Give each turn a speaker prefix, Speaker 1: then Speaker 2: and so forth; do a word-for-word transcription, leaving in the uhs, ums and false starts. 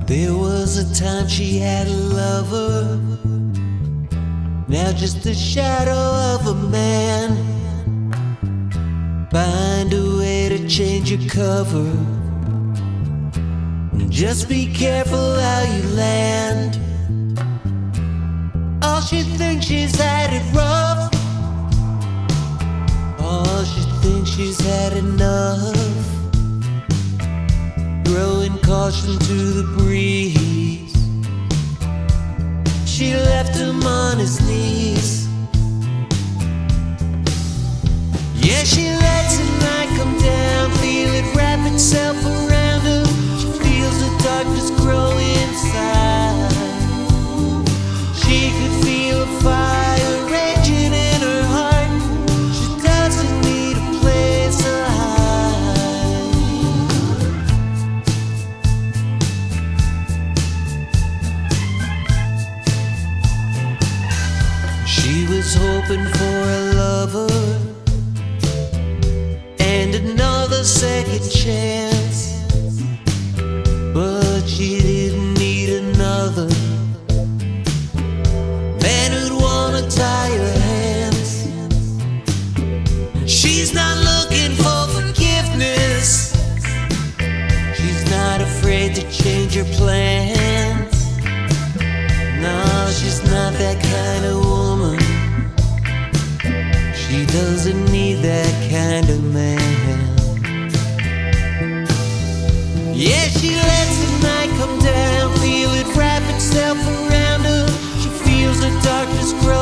Speaker 1: There was a time she had a lover, now just a shadow of a man. Find a way to change your cover, just be careful how you land. Oh, she thinks she's had it rough, oh, she thinks she's had enough. Throwing caution to the breeze, she left him on his knees. Yeah, she lets the night come down, feel it wrap itself around her. She feels the darkness grow inside. She could feel a fire raging in her heart. She doesn't need a place to hide. She was hoping for a lover and another second chance, but she didn't need another man who'd wanna tie her hands. She's not looking for forgiveness, she's not afraid to change her plans. No, she's not that kind of woman, she doesn't need that kind of man. Yeah, she lets the night come down, feel it wrap itself around her. She feels the darkness grow